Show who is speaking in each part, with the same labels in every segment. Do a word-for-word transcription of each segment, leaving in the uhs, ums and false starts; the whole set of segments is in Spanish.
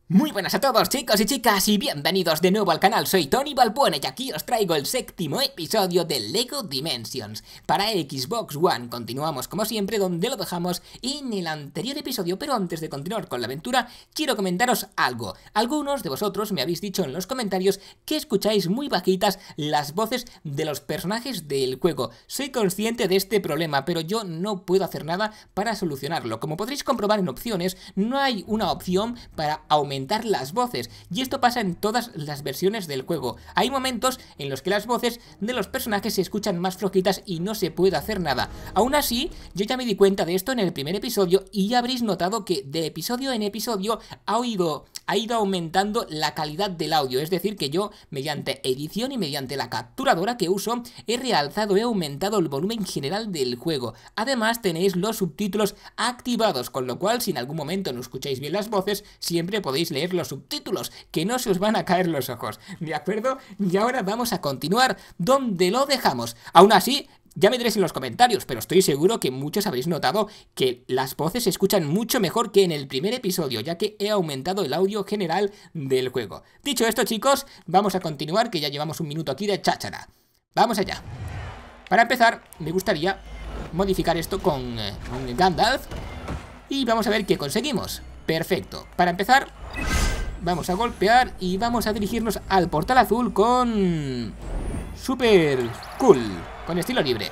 Speaker 1: Muy buenas a todos, chicos y chicas, y bienvenidos de nuevo al canal. Soy Tony Balbuena y aquí os traigo el séptimo episodio de LEGO Dimensions para Xbox One. Continuamos como siempre donde lo dejamos en el anterior episodio, pero antes de continuar con la aventura quiero comentaros algo. Algunos de vosotros me habéis dicho en los comentarios que escucháis muy bajitas las voces de los personajes del juego. Soy consciente de este problema, pero yo no puedo hacer nada para solucionarlo. Como podréis comprobar en opciones, no hay una opción para aumentar las voces, y esto pasa en todas las versiones del juego. Hay momentos en los que las voces de los personajes se escuchan más flojitas y no se puede hacer nada. Aún así, yo ya me di cuenta de esto en el primer episodio y ya habréis notado que de episodio en episodio ha oído... ha ido aumentando la calidad del audio, es decir que yo mediante edición y mediante la capturadora que uso he realzado, he aumentado el volumen general del juego. Además tenéis los subtítulos activados, con lo cual si en algún momento no escucháis bien las voces, siempre podéis leer los subtítulos, que no se os van a caer los ojos, ¿de acuerdo? Y ahora vamos a continuar donde lo dejamos. Aún así, ya me diréis en los comentarios, pero estoy seguro que muchos habréis notado que las voces se escuchan mucho mejor que en el primer episodio, ya que he aumentado el audio general del juego. Dicho esto, chicos, vamos a continuar, que ya llevamos un minuto aquí de cháchara. Vamos allá. Para empezar, me gustaría modificar esto con eh, Gandalf y vamos a ver qué conseguimos. Perfecto. Para empezar, vamos a golpear y vamos a dirigirnos al portal azul con... Super Cool. Con estilo libre.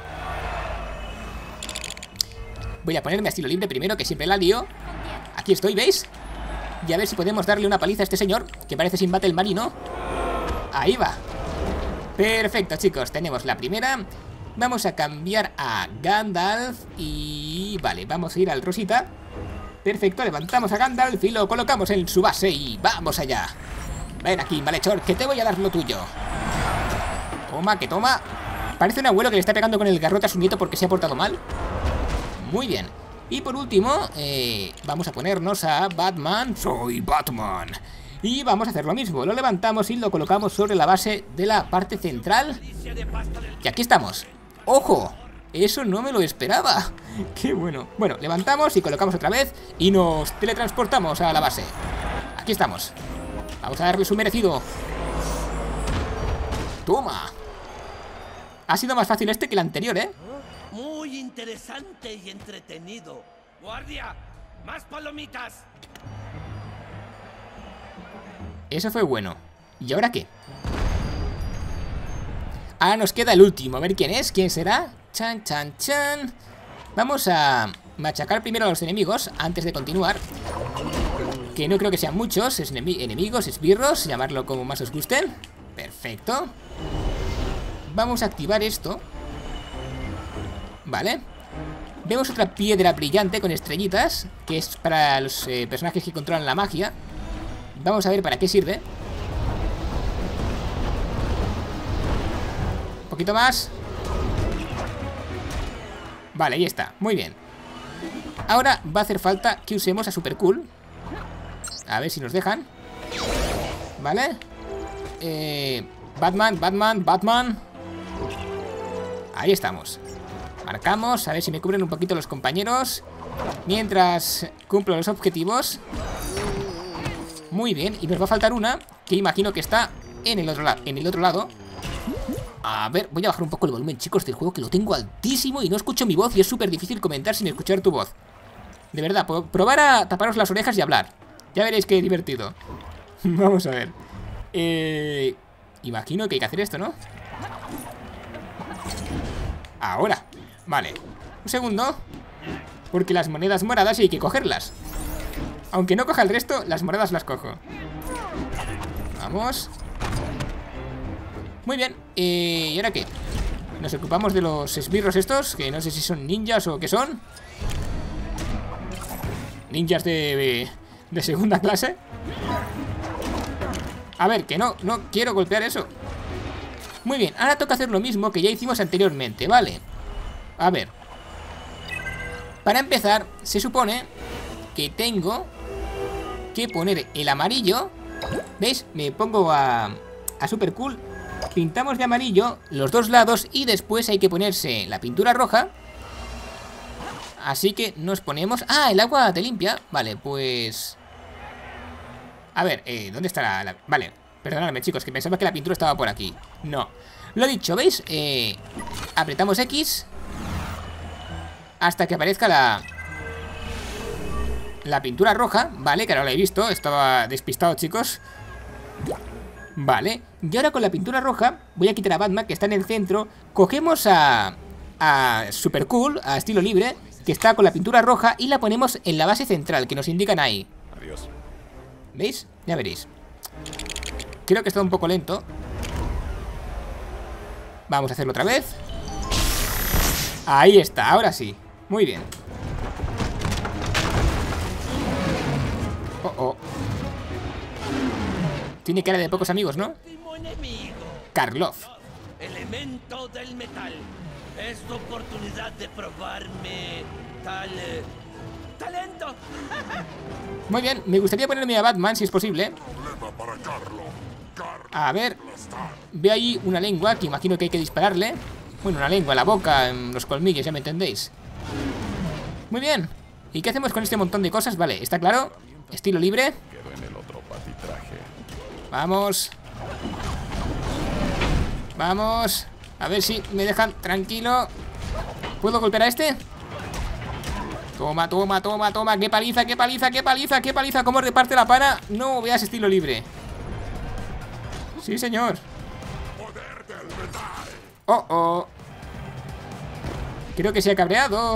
Speaker 1: Voy a ponerme a estilo libre primero, que siempre la lío. Aquí estoy, ¿veis? Y a ver si podemos darle una paliza a este señor, que parece sin bate el marino. Ahí va. Perfecto, chicos, tenemos la primera. Vamos a cambiar a Gandalf. Y... vale, vamos a ir al Rosita. Perfecto, levantamos a Gandalf y lo colocamos en su base. Y vamos allá. Ven aquí, malhechor, que te voy a dar lo tuyo. Toma, que toma. Parece un abuelo que le está pegando con el garrote a su nieto porque se ha portado mal. Muy bien. Y por último, eh, vamos a ponernos a Batman. Soy Batman. Y vamos a hacer lo mismo. Lo levantamos y lo colocamos sobre la base de la parte central. Y aquí estamos. ¡Ojo! Eso no me lo esperaba. ¡Qué bueno! Bueno, levantamos y colocamos otra vez y nos teletransportamos a la base. Aquí estamos. Vamos a darle su merecido. ¡Toma! Ha sido más fácil este que el anterior, ¿eh?
Speaker 2: Muy interesante y entretenido. ¡Guardia! ¡Más palomitas!
Speaker 1: Eso fue bueno. ¿Y ahora qué? Ahora nos queda el último. A ver quién es, quién será. Chan, chan, chan. Vamos a machacar primero a los enemigos antes de continuar. Que no creo que sean muchos. Es enemigos, esbirros, llamarlo como más os gusten. Perfecto. Vamos a activar esto. Vale. Vemos otra piedra brillante con estrellitas, que es para los eh, personajes que controlan la magia. Vamos a ver para qué sirve. Un poquito más. Vale, ahí está, muy bien. Ahora va a hacer falta que usemos a Super Cool. A ver si nos dejan. Vale. Eh, Batman, Batman, Batman. Ahí estamos. Marcamos, a ver si me cubren un poquito los compañeros mientras cumplo los objetivos. Muy bien, y nos va a faltar una, que imagino que está en el otro, en el otro lado. A ver, voy a bajar un poco el volumen, chicos, del juego, que lo tengo altísimo y no escucho mi voz y es súper difícil comentar sin escuchar tu voz. De verdad, probar a taparos las orejas y hablar. Ya veréis qué divertido. Vamos a ver. Eh... Imagino que hay que hacer esto, ¿no? Ahora, vale. Un segundo. Porque las monedas moradas hay que cogerlas. Aunque no coja el resto, las moradas las cojo. Vamos. Muy bien, eh, ¿y ahora qué? Nos ocupamos de los esbirros estos, que no sé si son ninjas o qué son. Ninjas de, de segunda clase. A ver, que no, no quiero golpear eso. Muy bien, ahora toca hacer lo mismo que ya hicimos anteriormente, ¿vale? A ver. Para empezar, se supone que tengo que poner el amarillo. ¿Veis? Me pongo a, a Super Cool. Pintamos de amarillo los dos lados y después hay que ponerse la pintura roja. Así que nos ponemos... ¡Ah! El agua te limpia. Vale, pues... A ver, eh, ¿dónde está la, la...? Vale, perdonadme, chicos, que pensaba que la pintura estaba por aquí. No. Lo dicho, ¿veis? Eh, apretamos X hasta que aparezca la... La pintura roja, vale, que ahora la he visto. Estaba despistado, chicos. Vale, y ahora con la pintura roja voy a quitar a Batman, que está en el centro. Cogemos a... A Super Cool, a estilo libre, que está con la pintura roja, y la ponemos en la base central, que nos indican ahí.
Speaker 3: Adiós.
Speaker 1: ¿Veis? Ya veréis. Creo que está un poco lento. Vamos a hacerlo otra vez. Ahí está, ahora sí. Muy bien. Oh, oh. Tiene cara de pocos amigos, ¿no?
Speaker 2: Último enemigo.
Speaker 1: Karlov.
Speaker 2: Elemento del metal. Es tu oportunidad de probarme tal eh, talento.
Speaker 1: Muy bien, me gustaría ponerme a Batman si es posible.
Speaker 3: Problema para Carlo. Carlo.
Speaker 1: A ver, veo ahí una lengua que imagino que hay que dispararle. Bueno, una lengua, la boca, en los colmillos, ya me entendéis. Muy bien. ¿Y qué hacemos con este montón de cosas? Vale, está claro. Estilo libre.
Speaker 3: Quedo en el otro patitraje.
Speaker 1: Vamos. Vamos. A ver si me dejan tranquilo. ¿Puedo golpear a este? Toma, toma, toma, toma. ¡Qué paliza, qué paliza, qué paliza, qué paliza! ¿Cómo reparte la pana? No veas estilo libre. Sí, señor. Oh, oh. Creo que se ha cabreado.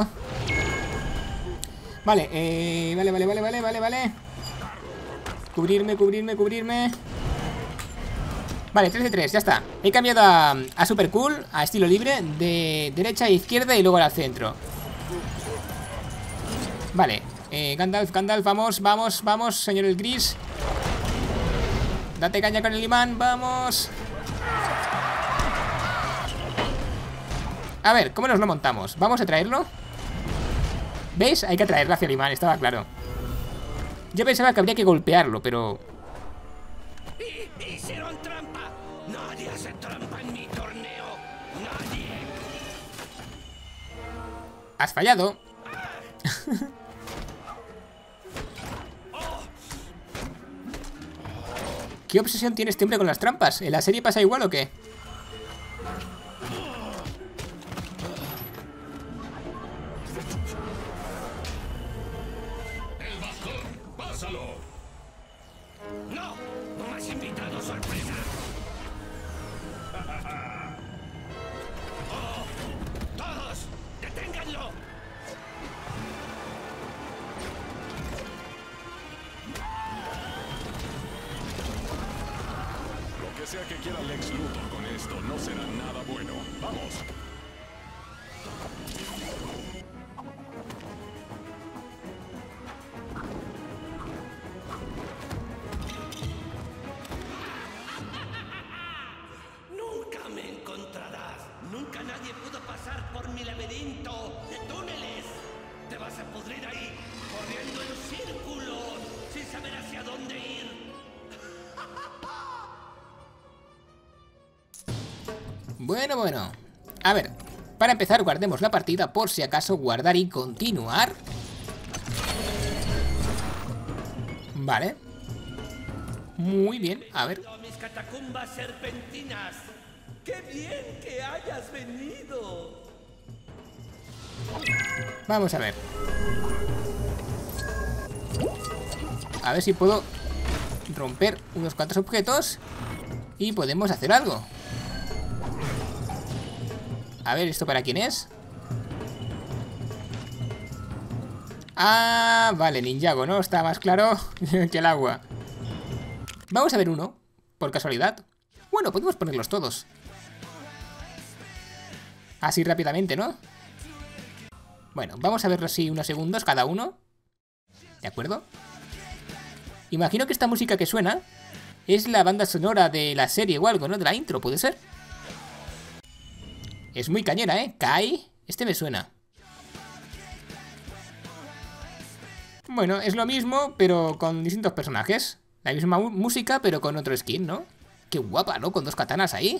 Speaker 1: Vale, eh, vale, vale, vale, vale, vale, vale. Cubrirme, cubrirme, cubrirme. Vale, tres de tres, ya está. He cambiado a, a Super Cool, a estilo libre, de derecha a izquierda y luego al centro. Vale, eh, Gandalf, Gandalf, vamos, vamos, vamos, señor el gris. Date caña con el imán, vamos. A ver, ¿cómo nos lo montamos? ¿Vamos a traerlo? ¿Veis? Hay que traerlo hacia el imán, estaba claro. Yo pensaba que habría que golpearlo, pero...
Speaker 2: Hicieron trampa. Nadie hace trampa en mi torneo. Nadie.
Speaker 1: Has fallado. ¿Qué obsesión tiene este hombre con las trampas? ¿En la serie pasa igual o qué?
Speaker 3: El bastón, pásalo.
Speaker 2: No, no me has invitado, sorpresa. Oh, todos, deténganlo.
Speaker 3: Lo que sea que quiera Lex Luthor con esto no será nada bueno. Vamos.
Speaker 2: Nunca me encontrarás. Nunca nadie pudo pasar por mi laberinto de túneles. Te vas a pudrir ahí, corriendo en círculos, sin saber hacia dónde ir.
Speaker 1: Bueno, bueno. A ver, para empezar guardemos la partida por si acaso, guardar y continuar. Vale. Muy bien, a ver.
Speaker 2: A mis catacumbas serpentinas. ¡Qué bien que hayas venido!
Speaker 1: Vamos a ver. A ver si puedo romper unos cuantos objetos y podemos hacer algo. A ver, ¿esto para quién es? Ah, vale, Ninjago, ¿no? Está más claro que el agua. Vamos a ver uno, por casualidad. Bueno, podemos ponerlos todos. Así rápidamente, ¿no? Bueno, vamos a verlo así unos segundos cada uno. ¿De acuerdo? Imagino que esta música que suena es la banda sonora de la serie o algo, ¿no? De la intro, ¿puede ser? Es muy cañera, ¿eh? Kai, este me suena. Bueno, es lo mismo, pero con distintos personajes. La misma música, pero con otro skin, ¿no? Qué guapa, ¿no? Con dos katanas ahí.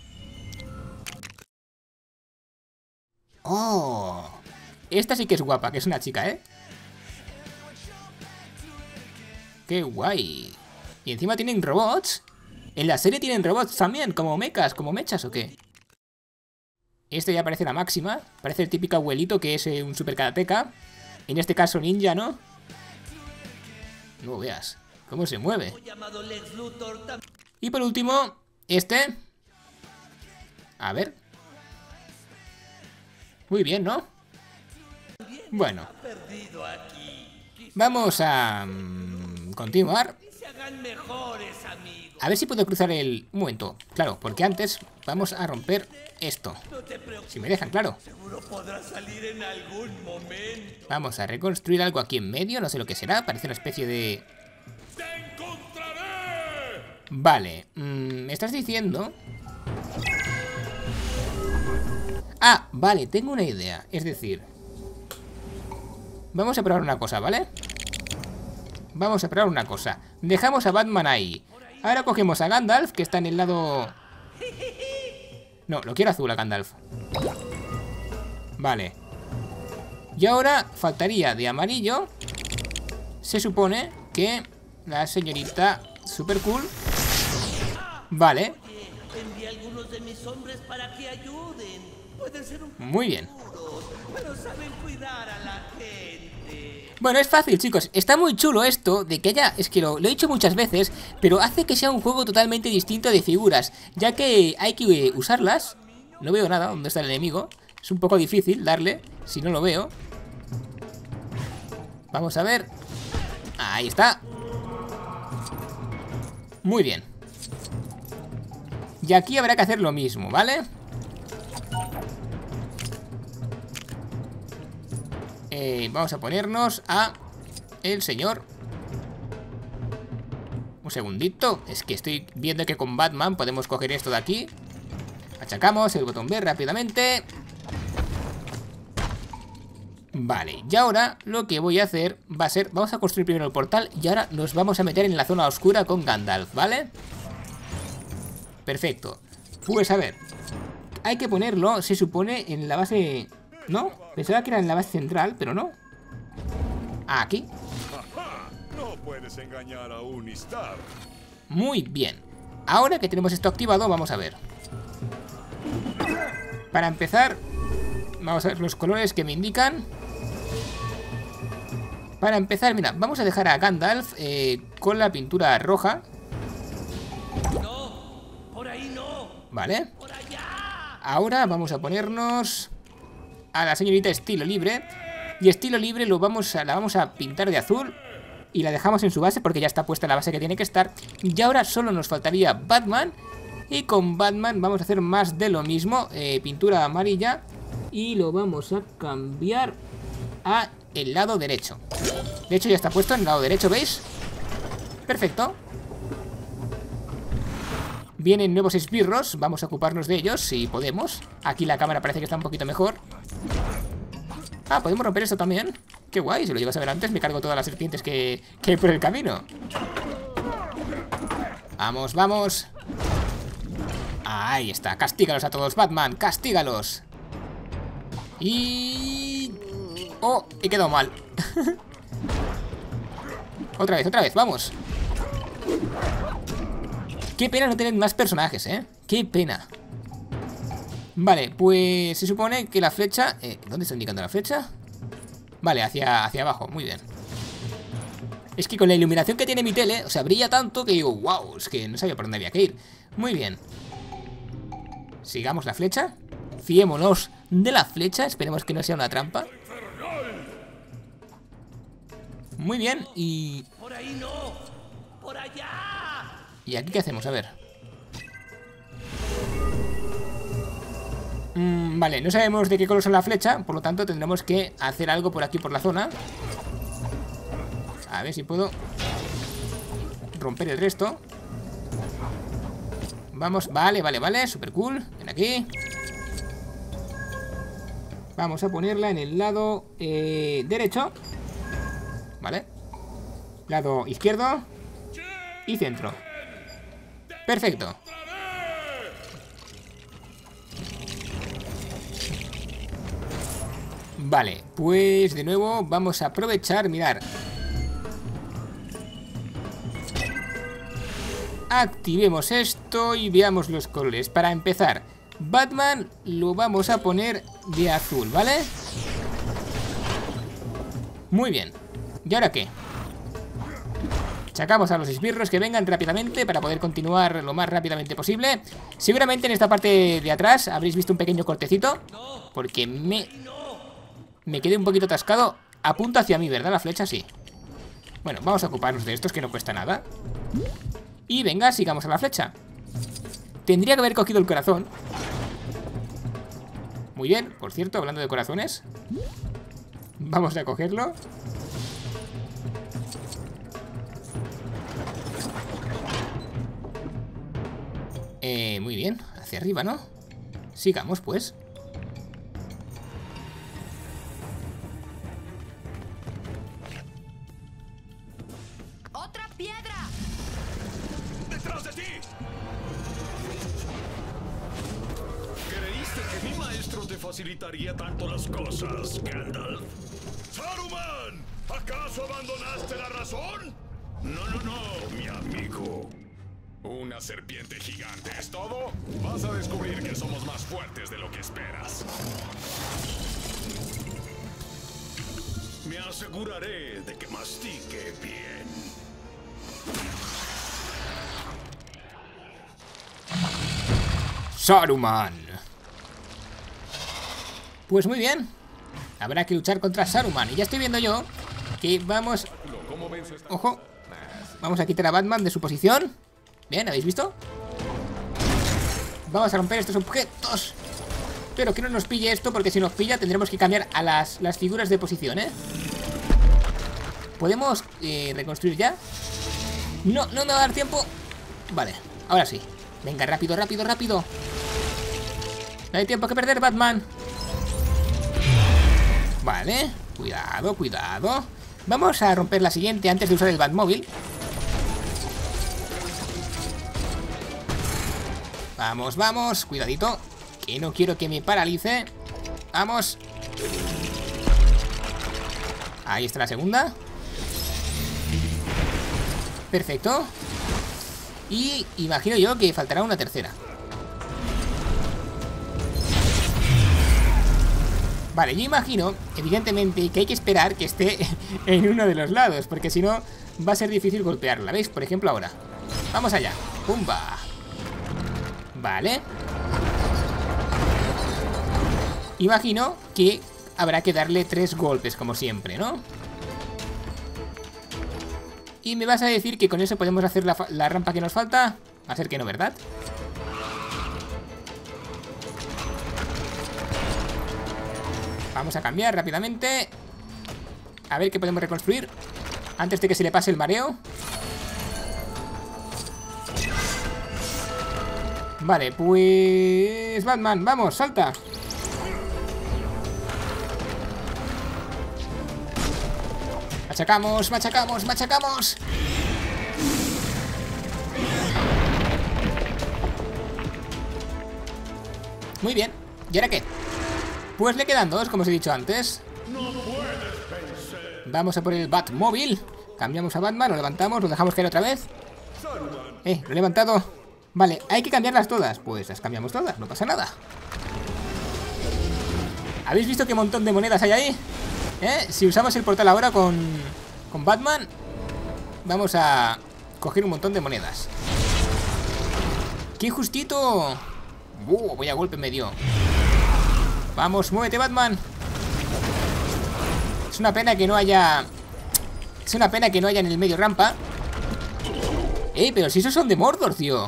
Speaker 1: ¡Oh! Esta sí que es guapa, que es una chica, ¿eh? ¡Qué guay! Y encima tienen robots. En la serie tienen robots también, como mechas, como mechas o qué. Este ya parece la máxima. Parece el típico abuelito que es eh, un super karateka. En este caso ninja, ¿no? No veas cómo se mueve. Y por último, este. A ver. Muy bien, ¿no? Bueno. Vamos a mm, continuar. A ver si puedo cruzar el... Un momento, claro, porque antes vamos a romper esto. Si me dejan, claro. Vamos a reconstruir algo aquí en medio, no sé lo que será, parece una especie de... Vale, mm, ¿me estás diciendo? Ah, vale, tengo una idea, es decir... Vamos a probar una cosa, ¿vale? Vamos a probar una cosa. Dejamos a Batman ahí. Ahora cogemos a Gandalf, que está en el lado... No, lo quiero azul a Gandalf. Vale. Y ahora faltaría de amarillo. Se supone que la señorita super cool. Vale. Muy bien. Bueno, es fácil, chicos. Está muy chulo esto de que haya... Es que lo, lo he dicho muchas veces, pero hace que sea un juego totalmente distinto de figuras, ya que hay que usarlas. No veo nada, ¿dónde está el enemigo? Es un poco difícil darle, si no lo veo. Vamos a ver. Ahí está. Muy bien. Y aquí habrá que hacer lo mismo, ¿vale? Eh, vamos a ponernos a el señor. Un segundito. Es que estoy viendo que con Batman podemos coger esto de aquí. Achacamos el botón B rápidamente. Vale, y ahora lo que voy a hacer va a ser... Vamos a construir primero el portal y ahora nos vamos a meter en la zona oscura con Gandalf, ¿vale? Perfecto. Pues a ver, hay que ponerlo, se supone, en la base... ¿No? Pensaba que era en la base central, pero no. Aquí.
Speaker 3: No puedes engañar a un Star.
Speaker 1: Muy bien. Ahora que tenemos esto activado, vamos a ver. Para empezar, vamos a ver los colores que me indican. Para empezar, mira, vamos a dejar a Gandalf eh, con la pintura roja.
Speaker 2: No, por ahí no.
Speaker 1: Vale.
Speaker 2: Por allá.
Speaker 1: Ahora vamos a ponernos a la señorita estilo libre. Y estilo libre lo vamos a, la vamos a pintar de azul. Y la dejamos en su base porque ya está puesta la base que tiene que estar. Y ahora solo nos faltaría Batman. Y con Batman vamos a hacer más de lo mismo. eh, Pintura amarilla. Y lo vamos a cambiar a el lado derecho. De hecho ya está puesto en el lado derecho, ¿veis? Perfecto. Vienen nuevos esbirros, vamos a ocuparnos de ellos si podemos. Aquí la cámara parece que está un poquito mejor. Ah, podemos romper esto también. Qué guay, si lo llevas a ver antes me cargo todas las serpientes que, que hay por el camino. Vamos, vamos. Ahí está, castígalos a todos, Batman, castígalos. Y... Oh, he quedado mal. Otra vez, otra vez, vamos. Qué pena no tener más personajes, ¿eh? Qué pena. Vale, pues se supone que la flecha... Eh, ¿Dónde está indicando la flecha? Vale, hacia, hacia abajo, muy bien. Es que con la iluminación que tiene mi tele, o sea, brilla tanto que digo, wow, es que no sabía por dónde había que ir. Muy bien. Sigamos la flecha. Fiémonos de la flecha, esperemos que no sea una trampa. Muy bien, y...
Speaker 2: Por ahí no. Por allá.
Speaker 1: ¿Y aquí qué hacemos? A ver. Mm, vale, no sabemos de qué color son la flecha, por lo tanto tendremos que hacer algo por aquí, por la zona. A ver si puedo romper el resto. Vamos, vale, vale, vale, super cool. Ven aquí. Vamos a ponerla en el lado eh, derecho. Vale. Lado izquierdo y centro. Perfecto. Vale, pues de nuevo vamos a aprovechar, mirar. activemos esto y veamos los colores. Para empezar, Batman lo vamos a poner de azul, ¿vale? Muy bien. ¿Y ahora qué? Sacamos a los esbirros que vengan rápidamente para poder continuar lo más rápidamente posible. Seguramente en esta parte de atrás habréis visto un pequeño cortecito, porque me, me quedé un poquito atascado. Apunta hacia mí, ¿verdad? La flecha, sí. Bueno, vamos a ocuparnos de estos, que no cuesta nada. Y venga, sigamos a la flecha. Tendría que haber cogido el corazón. Muy bien, por cierto, hablando de corazones, vamos a cogerlo. Eh, muy bien, hacia arriba, ¿no? Sigamos, pues.
Speaker 4: ¡Otra piedra!
Speaker 3: ¡Detrás de ti! ¿Creíste que mi maestro te facilitaría tanto las cosas, Gandalf? ¡Saruman! ¿Acaso abandonaste la razón? No, no, no, mi amigo. ¿Una serpiente gigante es todo? Vas a descubrir que somos más fuertes de lo que esperas. Me aseguraré de que mastique bien.
Speaker 1: Saruman. Pues muy bien. Habrá que luchar contra Saruman. Y ya estoy viendo yo que vamos... Ojo. Vamos a quitar a Batman de su posición. Bien, ¿habéis visto? Vamos a romper estos objetos. Pero que no nos pille esto, porque si nos pilla tendremos que cambiar a las, las figuras de posición, ¿eh? ¿Podemos eh, reconstruir ya? No, no me va a dar tiempo. Vale, ahora sí. Venga, rápido, rápido, rápido. No hay tiempo que perder, Batman. Vale, cuidado, cuidado. Vamos a romper la siguiente antes de usar el Batmóvil. Vamos, vamos, cuidadito, que no quiero que me paralice. Vamos. Ahí está la segunda. Perfecto. Y imagino yo que faltará una tercera. Vale, yo imagino, evidentemente, que hay que esperar que esté en uno de los lados, porque si no, va a ser difícil golpearla. ¿Veis? Por ejemplo, ahora. Vamos allá. ¡Pumba! Vale. Imagino que habrá que darle tres golpes, como siempre, ¿no? Y me vas a decir que con eso podemos hacer la, la rampa que nos falta. Va a ser que no, ¿verdad? Vamos a cambiar rápidamente. A ver qué podemos reconstruir antes de que se le pase el mareo. Vale, pues... Batman, vamos, salta. Machacamos, machacamos, machacamos. Muy bien, ¿y ahora qué? Pues le quedan dos, como os he dicho antes. Vamos a por el Batmóvil. Cambiamos a Batman, lo levantamos, lo dejamos caer otra vez. Eh, lo he levantado. Vale, hay que cambiarlas todas. Pues las cambiamos todas, no pasa nada. ¿Habéis visto qué montón de monedas hay ahí? ¿Eh? Si usamos el portal ahora con, con Batman, vamos a coger un montón de monedas. ¡Qué justito! Uh, voy a golpe medio. Vamos, muévete, Batman. Es una pena que no haya... Es una pena que no haya en el medio rampa. Eh, pero si esos son de Mordor, tío.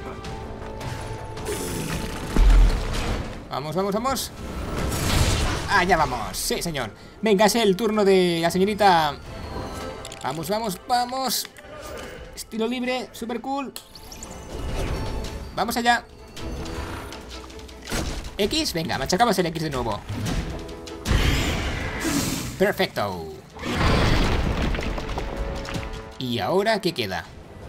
Speaker 1: Vamos, vamos, vamos. Ah, ya vamos, sí, señor. Venga, es el turno de la señorita. Vamos, vamos, vamos. Estilo libre, super cool. Vamos allá. X, venga, machacamos el X de nuevo. Perfecto. ¿Y ahora qué queda?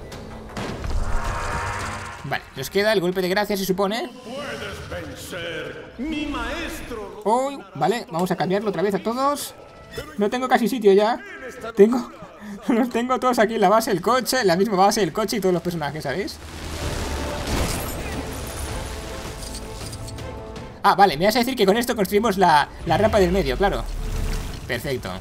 Speaker 1: Vale, nos queda el golpe de gracia, se supone.
Speaker 3: Puedes vencer, mi maestro.
Speaker 1: Oh, vale, vamos a cambiarlo otra vez a todos. No tengo casi sitio ya. Tengo, Los tengo todos aquí en la base del coche, en la misma base del coche y todos los personajes, ¿sabéis? Ah, vale, me vas a decir que con esto construimos la, la rampa del medio, claro. Perfecto.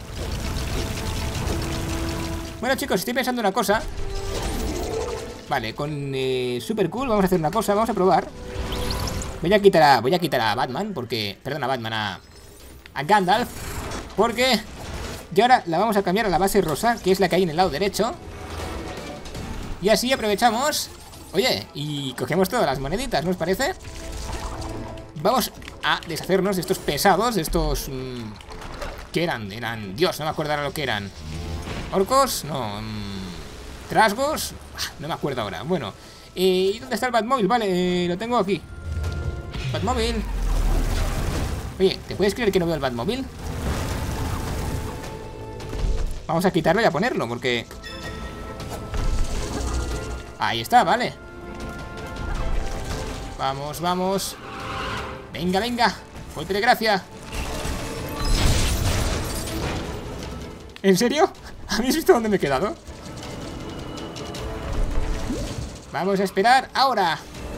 Speaker 1: Bueno, chicos, estoy pensando una cosa. Vale, con eh, Super Cool vamos a hacer una cosa, vamos a probar. Voy a quitar a, voy a quitar a Batman, porque... Perdón, a Batman, a, a Gandalf. Porque... Y ahora la vamos a cambiar a la base rosa, que es la que hay en el lado derecho. Y así aprovechamos. Oye, y cogemos todas las moneditas, ¿no os parece? Vamos a deshacernos de estos pesados, de estos... Mmm, ¿qué eran? Eran... Dios, no me acuerdo ahora lo que eran. ¿Orcos? No. Mmm, ¿Trasgos? Ah, no me acuerdo ahora. Bueno. Eh, ¿y dónde está el Batmóvil? Vale, eh, lo tengo aquí. Batmóvil. Oye, ¿te puedes creer que no veo el Batmóvil? Vamos a quitarlo y a ponerlo, porque... Ahí está, vale. Vamos, vamos. Venga, venga. Golpe de gracia. ¿En serio? ¿Habéis visto dónde me he quedado? Vamos a esperar ahora.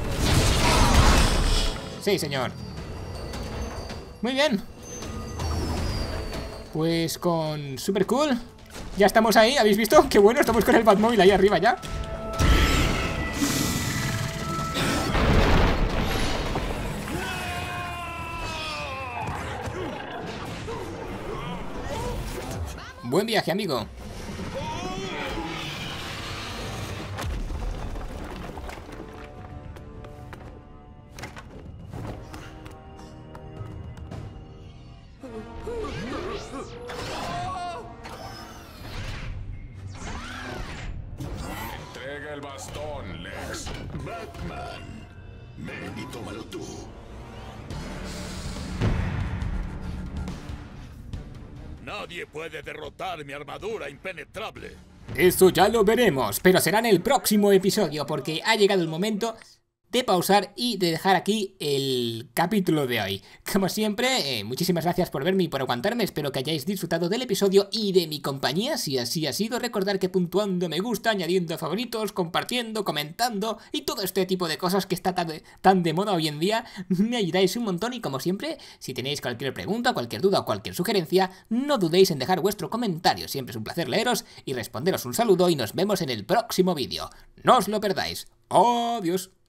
Speaker 1: Sí, señor. Muy bien. Pues con Super Cool ya estamos ahí, ¿habéis visto? Qué bueno, estamos con el Batmóvil ahí arriba ya. Buen viaje, amigo.
Speaker 3: Entrega el bastón, Lex.
Speaker 2: Batman, ven y tómalo tú.
Speaker 3: Nadie puede derrotar mi armadura impenetrable.
Speaker 1: Eso ya lo veremos, pero será en el próximo episodio, porque ha llegado el momento de pausar y de dejar aquí el capítulo de hoy. Como siempre, eh, muchísimas gracias por verme y por aguantarme, espero que hayáis disfrutado del episodio y de mi compañía. Si así ha sido, recordad que puntuando me gusta, añadiendo favoritos, compartiendo, comentando y todo este tipo de cosas que está tan de, tan de moda hoy en día, me ayudáis un montón. Y como siempre, si tenéis cualquier pregunta, cualquier duda o cualquier sugerencia, no dudéis en dejar vuestro comentario, siempre es un placer leeros y responderos. Un saludo y nos vemos en el próximo vídeo. No os lo perdáis. Adiós.